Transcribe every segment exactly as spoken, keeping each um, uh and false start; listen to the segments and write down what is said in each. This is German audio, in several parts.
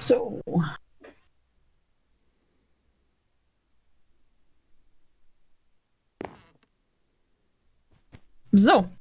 So. So.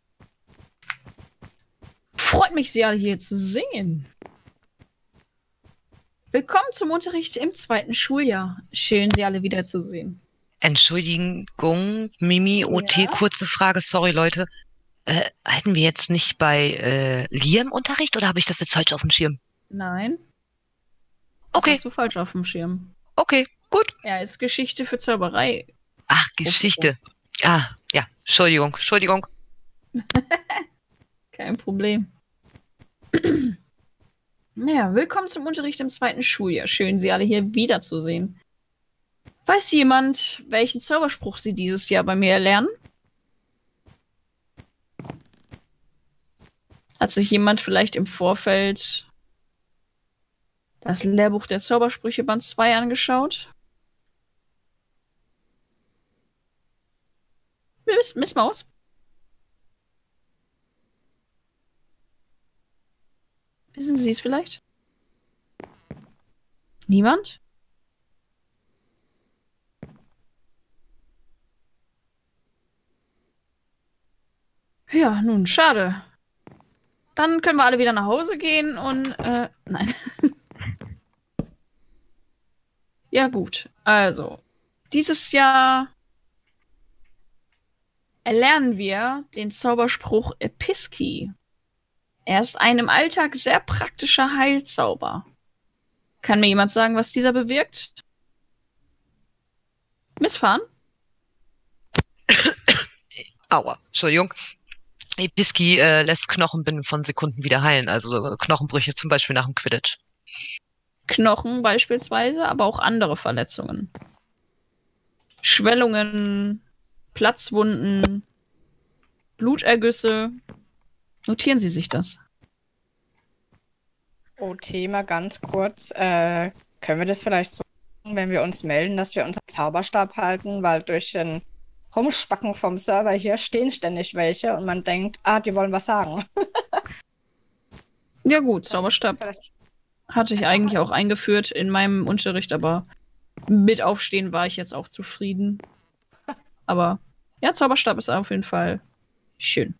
Freut mich, Sie alle hier zu sehen. Willkommen zum Unterricht im zweiten Schuljahr. Schön, Sie alle wiederzusehen. Entschuldigung, Mimi, O T, Ja? kurze Frage, sorry Leute. Äh, hatten wir jetzt nicht bei äh, Lia im Unterricht oder habe ich das jetzt falsch auf dem Schirm? Nein. Das Okay, hast du falsch auf dem Schirm. okay, gut. Er ist Geschichte für Zauberei. Ach, Geschichte. Ah, ja, Entschuldigung, Entschuldigung. Kein Problem. Naja, willkommen zum Unterricht im zweiten Schuljahr. Schön, Sie alle hier wiederzusehen. Weiß jemand, welchen Zauberspruch Sie dieses Jahr bei mir erlernen? Hat sich jemand vielleicht im Vorfeld das Lehrbuch der Zaubersprüche Band zwei angeschaut? Miss, Miss Maus? Wissen Sie es vielleicht? Niemand? Ja, nun, schade. Dann können wir alle wieder nach Hause gehen und, äh, nein. Ja, gut. Also, dieses Jahr erlernen wir den Zauberspruch Episki. Er ist ein im Alltag sehr praktischer Heilzauber. Kann mir jemand sagen, was dieser bewirkt? Missfahren? Aua, Entschuldigung. Episki äh, lässt Knochen binnen von Sekunden wieder heilen, also Knochenbrüche zum Beispiel nach dem Quidditch. Knochen beispielsweise, aber auch andere Verletzungen. Schwellungen, Platzwunden, Blutergüsse. Notieren Sie sich das. Oh, Thema ganz kurz. Äh, können wir das vielleicht so machen, wenn wir uns melden, dass wir unseren Zauberstab halten, weil durch den Rumspacken vom Server hier stehen ständig welche und man denkt, ah, die wollen was sagen. Ja gut, Zauberstab Vielleicht- hatte ich eigentlich auch eingeführt in meinem Unterricht, aber mit Aufstehen war ich jetzt auch zufrieden. Aber ja, Zauberstab ist auf jeden Fall schön.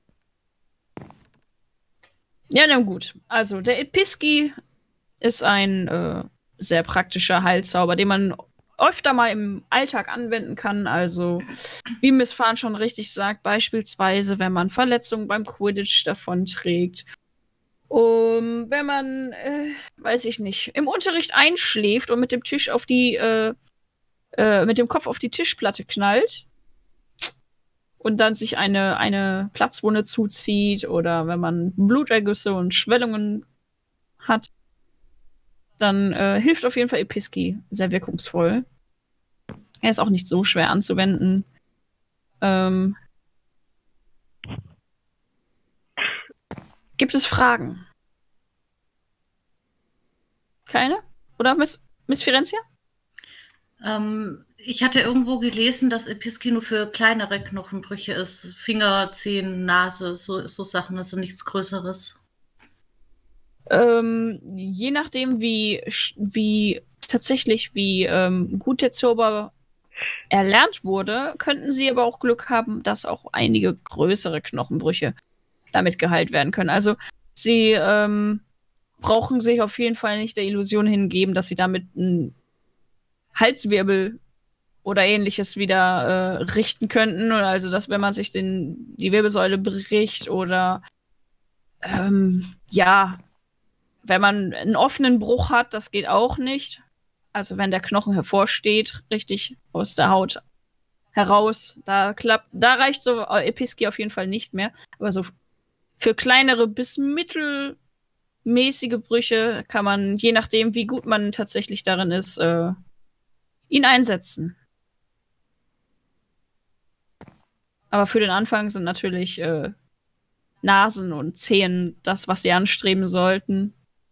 Ja, na gut. Also, der Episki ist ein äh, sehr praktischer Heilzauber, den man öfter mal im Alltag anwenden kann. Also, wie Miss Farn schon richtig sagt, beispielsweise, wenn man Verletzungen beim Quidditch davonträgt. Um, wenn man, äh, weiß ich nicht, im Unterricht einschläft und mit dem Tisch auf die, äh, äh, mit dem Kopf auf die Tischplatte knallt und dann sich eine, eine Platzwunde zuzieht oder wenn man Blutergüsse und Schwellungen hat, dann äh, hilft auf jeden Fall Episki sehr wirkungsvoll. Er ist auch nicht so schwer anzuwenden. Ähm, gibt es Fragen? Keine? Oder Miss, Miss Firenzia? Ähm, ich hatte irgendwo gelesen, dass Episki nur für kleinere Knochenbrüche ist. Finger, Zehen, Nase, so, so Sachen, also nichts Größeres. Ähm, je nachdem, wie, wie tatsächlich, wie ähm, gut der Zauber erlernt wurde, könnten sie aber auch Glück haben, dass auch einige größere Knochenbrüche damit geheilt werden können. Also sie ähm, brauchen sich auf jeden Fall nicht der Illusion hingeben, dass sie damit einen Halswirbel oder ähnliches wieder äh, richten könnten. Also dass wenn man sich den, die Wirbelsäule bricht oder ähm, ja, wenn man einen offenen Bruch hat, das geht auch nicht. Also wenn der Knochen hervorsteht, richtig aus der Haut heraus, da klappt, da reicht so Episki auf jeden Fall nicht mehr. Aber so für kleinere bis mittelmäßige Brüche kann man, je nachdem, wie gut man tatsächlich darin ist, äh, ihn einsetzen. Aber für den Anfang sind natürlich äh, Nasen und Zehen das, was sie anstreben sollten.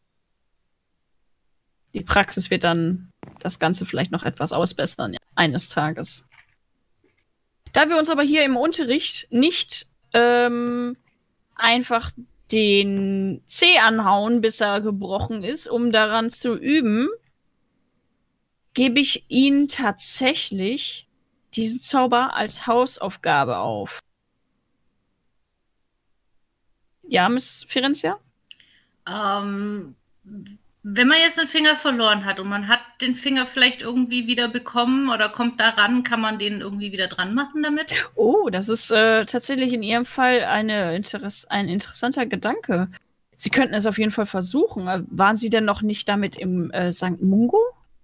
Die Praxis wird dann das Ganze vielleicht noch etwas ausbessern, ja, eines Tages. Da wir uns aber hier im Unterricht nicht ähm, einfach den Zeh anhauen, bis er gebrochen ist, um daran zu üben, gebe ich Ihnen tatsächlich diesen Zauber als Hausaufgabe auf. Ja, Miss Firenzia? Ähm, wenn man jetzt einen Finger verloren hat und man hat den Finger vielleicht irgendwie wieder bekommen oder kommt da ran, kann man den irgendwie wieder dran machen damit? Oh, das ist äh, tatsächlich in Ihrem Fall eine Interess ein interessanter Gedanke. Sie könnten es auf jeden Fall versuchen. Äh, Waren Sie denn noch nicht damit im äh, Sankt Mungo?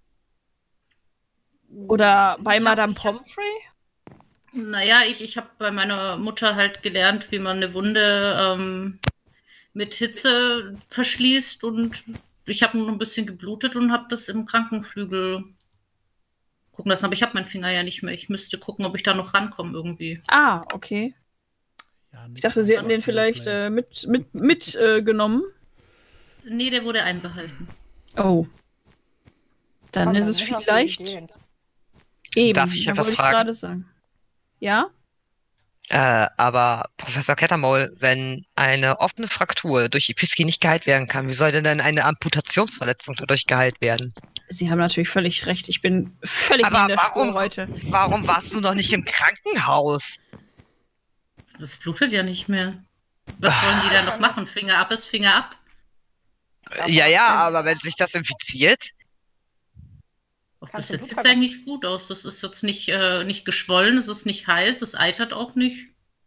Oder bei Ich hab- Madame ich hab- Pomfrey? Naja, ich, ich habe bei meiner Mutter halt gelernt, wie man eine Wunde ähm, mit Hitze verschließt und ich habe nur ein bisschen geblutet und habe das im Krankenflügel gucken lassen. Aber ich habe meinen Finger ja nicht mehr. Ich müsste gucken, ob ich da noch rankomme irgendwie. Ah, okay. Ja, Ich dachte, Sie hätten den vielleicht äh, mit, mit, mit äh, genommen. Nee, der wurde einbehalten. Oh. Dann Komm, ist dann es nicht auf die vielleicht Ideen. eben. Darf ich da etwas wollte fragen? gerade sagen. Ja? Äh, aber Professor Kettermaul, wenn eine offene Fraktur durch Episki nicht geheilt werden kann, wie soll denn dann eine Amputationsverletzung dadurch geheilt werden? Sie haben natürlich völlig recht. Ich bin völlig Aber in der warum- Spur heute. Warum warst du noch nicht im Krankenhaus? Das blutet ja nicht mehr. Was wollen die da noch machen? Finger ab ist Finger ab. Ja, ja, aber wenn sich das infiziert? Auch Kannst das du sieht gut jetzt vergessen. eigentlich gut aus. Das ist jetzt nicht, äh, nicht geschwollen, es ist nicht heiß, es eitert auch nicht.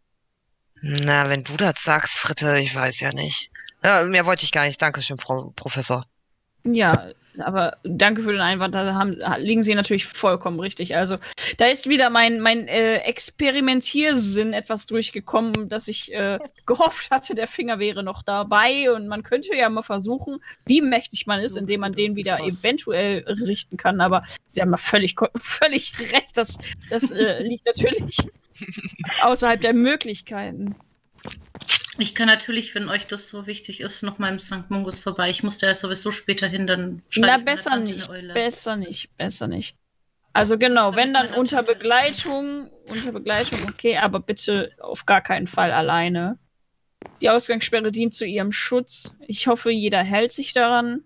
Na, wenn du das sagst, Fritte, ich weiß ja nicht. Ja, mehr wollte ich gar nicht. Dankeschön, Frau Professor. Ja, aber danke für den Einwand. Da haben, liegen Sie natürlich vollkommen richtig. Also, da ist wieder mein, mein äh, Experimentiersinn etwas durchgekommen, dass ich äh, gehofft hatte, der Finger wäre noch dabei und man könnte ja mal versuchen, wie mächtig man ist, indem man den wieder eventuell richten kann. Aber Sie haben ja völlig, ko- völlig recht. Das, das äh, liegt natürlich außerhalb der Möglichkeiten. Ich kann natürlich, wenn euch das so wichtig ist, noch mal im Sankt Mungus vorbei. Ich musste ja sowieso später hin, dann schreibe Na, ich meiner besser Tante nicht. eine Eule. Besser nicht. Besser nicht. Also genau, wenn dann unter Begleitung, unter Begleitung, okay, aber bitte auf gar keinen Fall alleine. Die Ausgangssperre dient zu ihrem Schutz. Ich hoffe, jeder hält sich daran.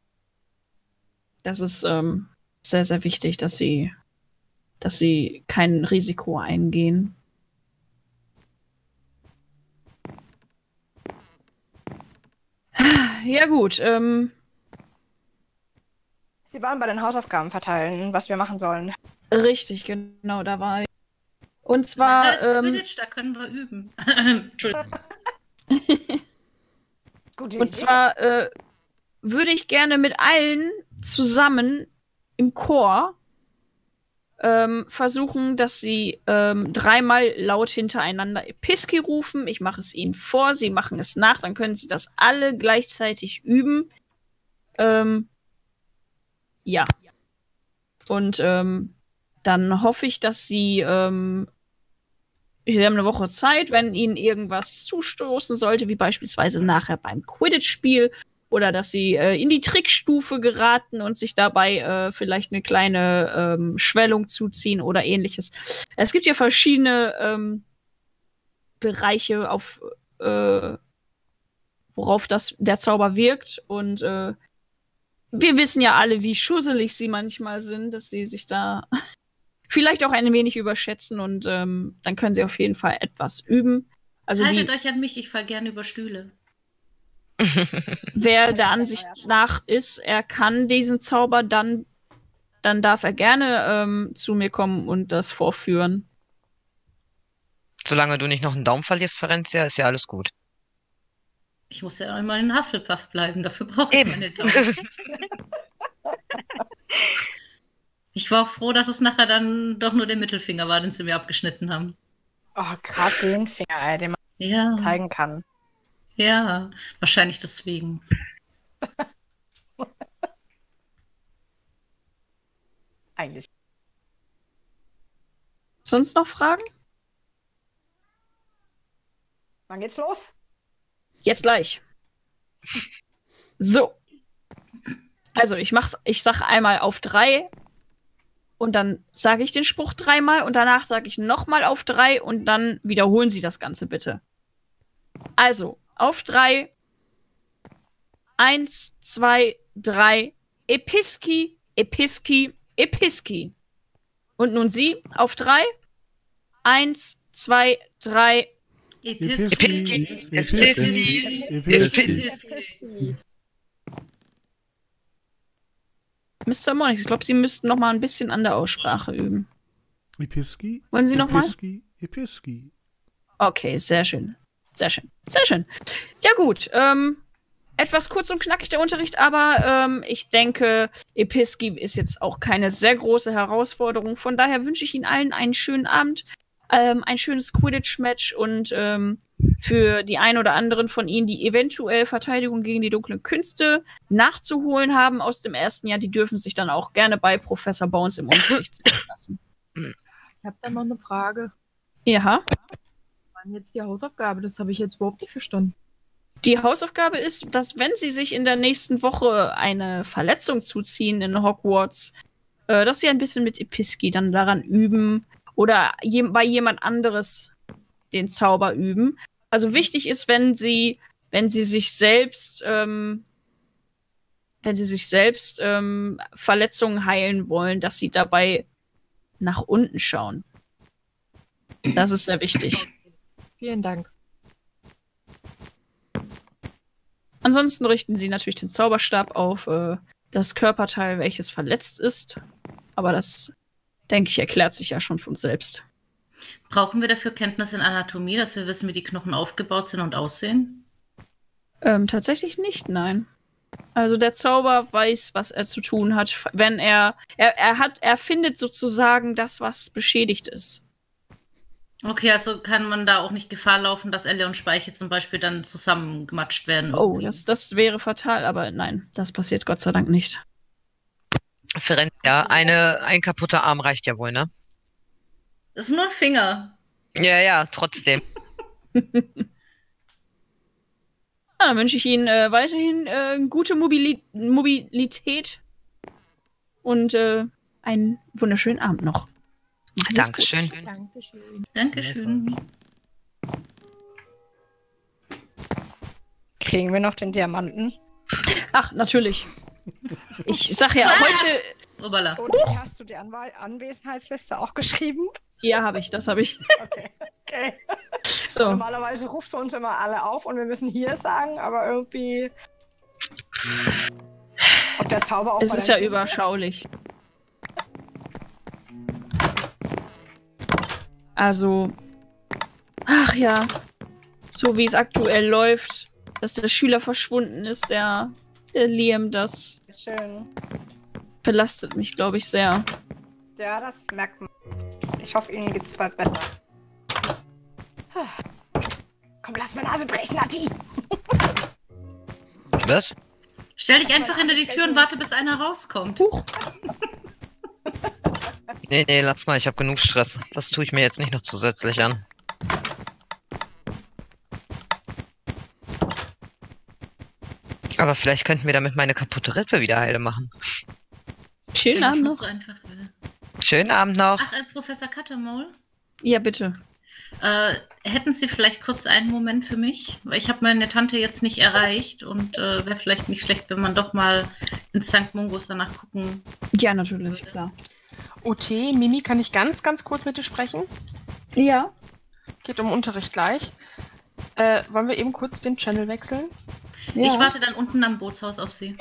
Das ist ähm, sehr, sehr wichtig, dass sie, dass sie kein Risiko eingehen. Ja gut, ähm, Sie waren bei den Hausaufgaben verteilen, was wir machen sollen. richtig, genau, da war ich. Und Da zwar, ist ähm, Quidditch, da können wir üben. Entschuldigung. Gute und Idee. zwar äh, würde ich gerne mit allen zusammen im Chor ähm, versuchen, dass sie ähm, dreimal laut hintereinander Episki rufen. Ich mache es ihnen vor, sie machen es nach, dann können sie das alle gleichzeitig üben. Ähm, ja. Und ähm, dann hoffe ich, dass sie ähm, sie haben eine Woche Zeit, wenn ihnen irgendwas zustoßen sollte, wie beispielsweise nachher beim Quidditch-Spiel, oder dass sie äh, in die Trickstufe geraten und sich dabei äh, vielleicht eine kleine ähm, Schwellung zuziehen oder ähnliches. Es gibt ja verschiedene ähm, Bereiche, auf äh, worauf das, der Zauber wirkt. Und äh, wir wissen ja alle, wie schusselig sie manchmal sind, dass sie sich da vielleicht auch ein wenig überschätzen. Und ähm, dann können sie auf jeden Fall etwas üben. Also Haltet die, euch an mich, ich fall gerne über Stühle. wer der Ansicht nach ist, er kann diesen Zauber, dann, dann darf er gerne ähm, zu mir kommen und das vorführen. Solange du nicht noch einen Daumen verlierst, Ferencia, ist ja alles gut. Ich muss ja immer in Hufflepuff bleiben, dafür brauche ich Eben. meine Daumen. Ich war auch froh, dass es nachher dann doch nur der Mittelfinger war, den sie mir abgeschnitten haben. Oh, gerade den Finger, ey, den man Ja, zeigen kann. ja, wahrscheinlich deswegen. Eigentlich. Sonst noch Fragen? Wann geht's los? Jetzt gleich. So. Also ich mach's, ich sag einmal auf drei und dann sage ich den Spruch dreimal und danach sage ich nochmal auf drei und dann wiederholen Sie das Ganze bitte. Also, Auf drei. Eins, zwei, drei. Episki, Episki, Episki. Und nun Sie auf drei. Eins, zwei, drei. Episki. Episki. Episki. Mister Monix, ich glaube, Sie müssten noch mal ein bisschen an der Aussprache üben. Episki. Wollen Sie noch mal? Episki. Episki. Okay, sehr schön. Sehr schön. Sehr schön. Ja gut, ähm, etwas kurz und knackig der Unterricht, aber ähm, ich denke, Episki ist jetzt auch keine sehr große Herausforderung. Von daher wünsche ich Ihnen allen einen schönen Abend, ähm, ein schönes Quidditch-Match und ähm, für die ein oder anderen von Ihnen, die eventuell Verteidigung gegen die dunklen Künste nachzuholen haben aus dem ersten Jahr, die dürfen sich dann auch gerne bei Professor Bounce im Unterricht sehen lassen. Ich habe da noch eine Frage. Ja. Was war jetzt die Hausaufgabe? Das habe ich jetzt überhaupt nicht verstanden. Die Hausaufgabe ist, dass wenn Sie sich in der nächsten Woche eine Verletzung zuziehen in Hogwarts, äh, dass Sie ein bisschen mit Episki dann daran üben oder je bei jemand anderes den Zauber üben. Also wichtig ist, wenn Sie, wenn Sie sich selbst, ähm, wenn Sie sich selbst ähm, Verletzungen heilen wollen, dass Sie dabei nach unten schauen. Das ist sehr wichtig. Vielen Dank. Ansonsten richten Sie natürlich den Zauberstab auf äh, das Körperteil, welches verletzt ist. Aber das, denke ich, erklärt sich ja schon von selbst. Brauchen wir dafür Kenntnis in Anatomie, dass wir wissen, wie die Knochen aufgebaut sind und aussehen? Ähm, tatsächlich nicht, nein. Also der Zauber weiß, was er zu tun hat, wenn er, er, er hat, er findet sozusagen das, was beschädigt ist. Okay, also kann man da auch nicht Gefahr laufen, dass Elle und Speiche zum Beispiel dann zusammengematscht werden? Oh, irgendwie? das, das wäre fatal, aber nein, das passiert Gott sei Dank nicht. Ferenc, ja, eine, ein kaputter Arm reicht ja wohl, ne? Das ist nur ein Finger. Ja, ja, trotzdem. Ja, dann wünsche ich Ihnen äh, weiterhin äh, gute Mobili Mobilität und äh, einen wunderschönen Abend noch. Machen Sie es gut. Dankeschön. Dankeschön. Dankeschön. Kriegen wir noch den Diamanten? Ach, natürlich. Ich sag ja, heute. Obala. Und hast du die Anwe Anwesenheitsliste auch geschrieben? Ja, habe ich, das habe ich. Okay. Okay. So. Normalerweise rufst du uns immer alle auf und wir müssen hier sagen, aber irgendwie. Ob der Zauber auch Es bei ist der- ja überschaulich. Also, ach ja, so wie es aktuell läuft, dass der Schüler verschwunden ist, der, der Liam, das Schön. belastet mich, glaube ich, sehr. Ja, das merkt man. Ich hoffe, Ihnen geht's bald besser. Komm, lass meine Nase brechen, Nati! Was? Stell dich einfach hinter die Tür und warte, bis einer rauskommt. Nee, nee, lass mal, ich habe genug Stress. Das tue ich mir jetzt nicht noch zusätzlich an. Aber vielleicht könnten wir damit meine kaputte Rippe wieder heile machen. Schönen Das Abend muss noch. so einfach will. Schönen Abend noch. Ach, äh, Professor Cattermole, Ja, bitte. äh, hätten Sie vielleicht kurz einen Moment für mich? Weil ich habe meine Tante jetzt nicht erreicht und äh, wäre vielleicht nicht schlecht, wenn man doch mal in Sankt Mungos danach gucken. Ja, natürlich, klar. O T, Mimi, kann ich ganz, ganz kurz mit dir sprechen? Ja. Geht um Unterricht gleich. Äh, wollen wir eben kurz den Channel wechseln? ja. Ich warte dann unten am Bootshaus auf Sie.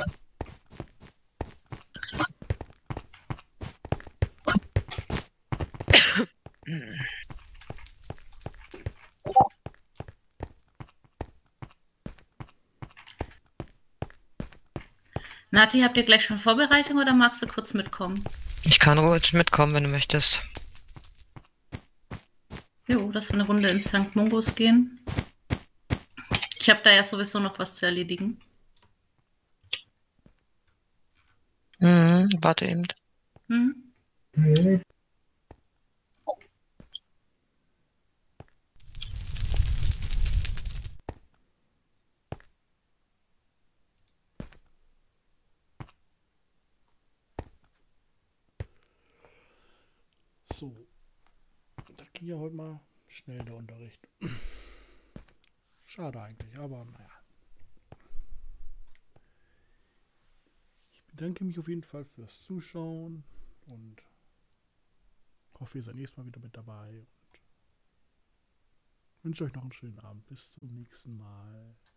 Nati, habt ihr gleich schon Vorbereitung oder magst du kurz mitkommen? Ich kann ruhig mitkommen, wenn du möchtest. Jo, dass wir eine Runde in Sankt Mungos gehen. Ich habe da ja sowieso noch was zu erledigen. Mhm, warte eben. Hm? So. Das ging ja heute mal schnell, der Unterricht. Schade eigentlich, aber naja. Ich bedanke mich auf jeden Fall fürs Zuschauen und hoffe, ihr seid nächstes Mal wieder mit dabei und wünsche euch noch einen schönen Abend. Bis zum nächsten Mal.